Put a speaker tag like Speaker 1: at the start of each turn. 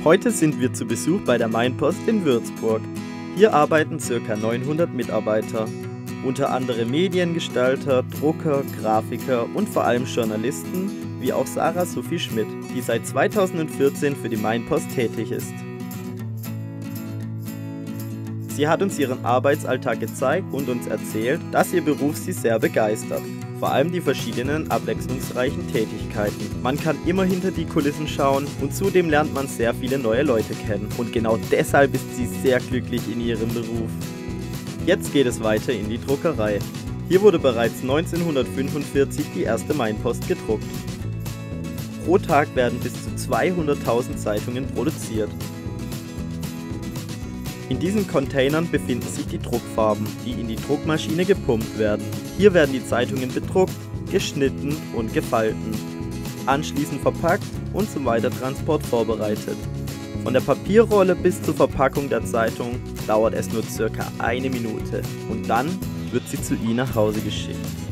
Speaker 1: Heute sind wir zu Besuch bei der Mainpost in Würzburg. Hier arbeiten ca. 900 Mitarbeiter, unter anderem Mediengestalter, Drucker, Grafiker und vor allem Journalisten, wie auch Sarah Sophie Schmidt, die seit 2014 für die Mainpost tätig ist. Sie hat uns ihren Arbeitsalltag gezeigt und uns erzählt, dass ihr Beruf sie sehr begeistert. Vor allem die verschiedenen abwechslungsreichen Tätigkeiten. Man kann immer hinter die Kulissen schauen und zudem lernt man sehr viele neue Leute kennen. Und genau deshalb ist sie sehr glücklich in ihrem Beruf. Jetzt geht es weiter in die Druckerei. Hier wurde bereits 1945 die erste Mainpost gedruckt. Pro Tag werden bis zu 200.000 Zeitungen produziert. In diesen Containern befinden sich die Druckfarben, die in die Druckmaschine gepumpt werden. Hier werden die Zeitungen bedruckt, geschnitten und gefalten, anschließend verpackt und zum Weitertransport vorbereitet. Von der Papierrolle bis zur Verpackung der Zeitung dauert es nur ca. 1 Minute und dann wird sie zu Ihnen nach Hause geschickt.